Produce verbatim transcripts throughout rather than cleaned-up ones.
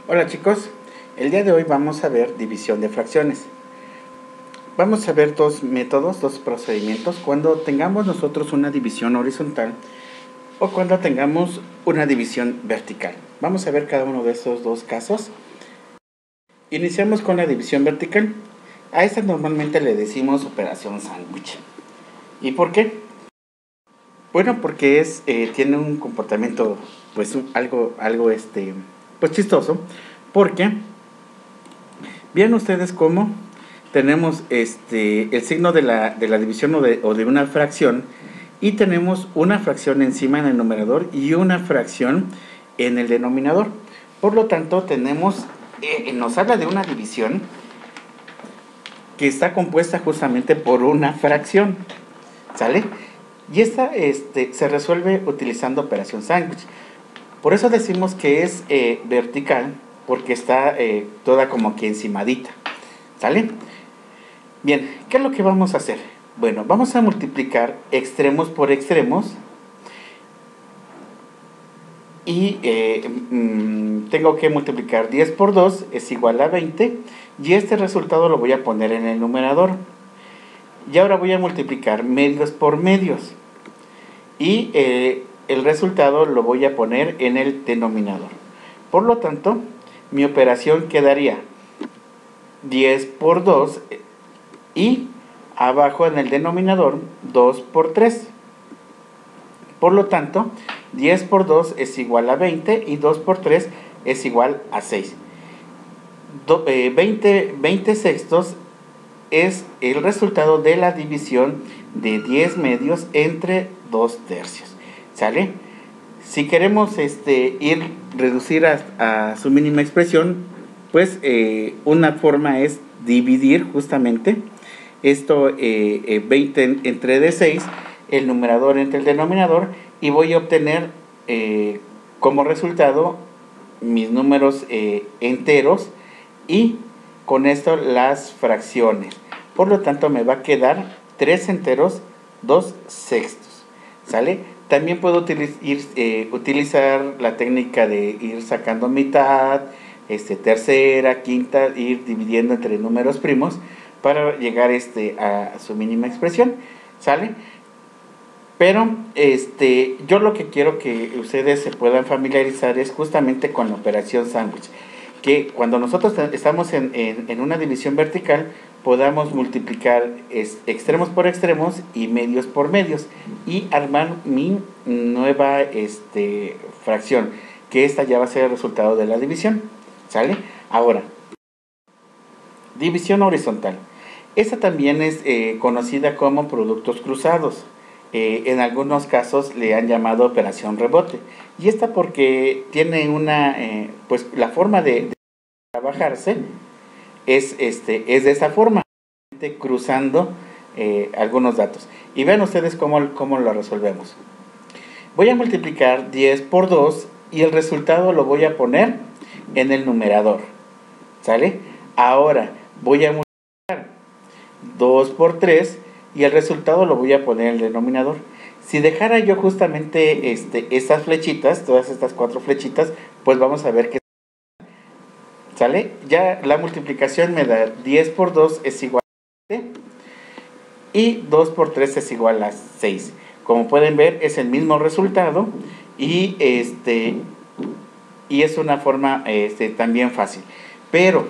Hola chicos, el día de hoy vamos a ver división de fracciones. Vamos a ver dos métodos, dos procedimientos cuando tengamos nosotros una división horizontal o cuando tengamos una división vertical. Vamos a ver cada uno de estos dos casos. Iniciamos con la división vertical. A esta normalmente le decimos operación sándwich. ¿Y por qué? Bueno, porque es, eh, tiene un comportamiento pues un, algo, algo este, pues chistoso, porque vean ustedes cómo tenemos este, el signo de la, de la división o de, o de una fracción y tenemos una fracción encima en el numerador y una fracción en el denominador. Por lo tanto, tenemos, eh, nos habla de una división que está compuesta justamente por una fracción, ¿sale? Y esta este, se resuelve utilizando operación sándwich. Por eso decimos que es eh, vertical, porque está eh, toda como que encimadita, ¿sale? Bien, ¿qué es lo que vamos a hacer? Bueno, vamos a multiplicar extremos por extremos y eh, mmm, tengo que multiplicar diez por dos es igual a veinte y este resultado lo voy a poner en el numerador. Y ahora voy a multiplicar medios por medios y eh, el resultado lo voy a poner en el denominador. Por lo tanto, mi operación quedaría diez por dos y abajo en el denominador dos por tres. Por lo tanto, diez por dos es igual a veinte y dos por tres es igual a seis. Do, eh, veinte, veinte sextos es el resultado de la división de diez medios entre dos tercios. ¿Sale? Si queremos este, ir reducir a, a su mínima expresión, pues eh, una forma es dividir justamente esto eh, eh, veinte entre d seis, el numerador entre el denominador, y voy a obtener eh, como resultado mis números eh, enteros y con esto las fracciones. Por lo tanto me va a quedar tres enteros, dos sextos. ¿Sale? También puedo utiliz ir, eh, utilizar la técnica de ir sacando mitad, este, tercera, quinta, ir dividiendo entre números primos para llegar este, a su mínima expresión. ¿Sale? Pero este, yo lo que quiero que ustedes se puedan familiarizar es justamente con la operación sándwich. Que cuando nosotros estamos en, en, en una división vertical, podamos multiplicar es, extremos por extremos y medios por medios y armar mi nueva este, fracción, que esta ya va a ser el resultado de la división. ¿Sale? Ahora, división horizontal. Esta también es eh, conocida como productos cruzados. Eh, en algunos casos le han llamado operación rebote. Y esta porque tiene una, eh, pues la forma de, de trabajarse es, este, es de esta forma, cruzando eh, algunos datos. Y vean ustedes cómo, cómo lo resolvemos. Voy a multiplicar diez por dos y el resultado lo voy a poner en el numerador. ¿Sale? Ahora voy a multiplicar dos por tres y el resultado lo voy a poner en el denominador. Si dejara yo justamente este, estas flechitas, todas estas cuatro flechitas, pues vamos a ver que ¿sale? Ya la multiplicación me da diez por dos es igual a siete y dos por tres es igual a seis. Como pueden ver es el mismo resultado y, este, y es una forma este, también fácil. Pero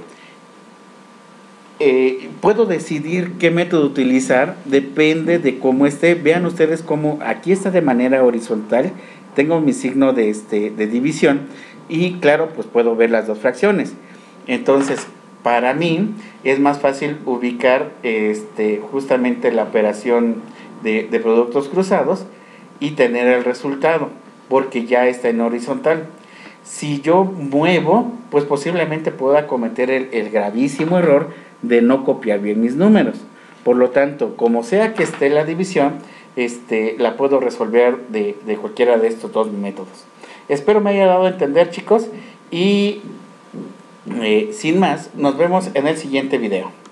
eh, puedo decidir qué método utilizar, depende de cómo esté. Vean ustedes cómo aquí está de manera horizontal, tengo mi signo de, este, de división y claro, pues puedo ver las dos fracciones. Entonces, para mí es más fácil ubicar este, justamente la operación de, de productos cruzados y tener el resultado, porque ya está en horizontal. Si yo muevo, pues posiblemente pueda cometer el, el gravísimo error de no copiar bien mis números. Por lo tanto, como sea que esté la división, este, la puedo resolver de, de cualquiera de estos dos métodos. Espero me haya dado a entender, chicos, y Eh, sin más, nos vemos en el siguiente video.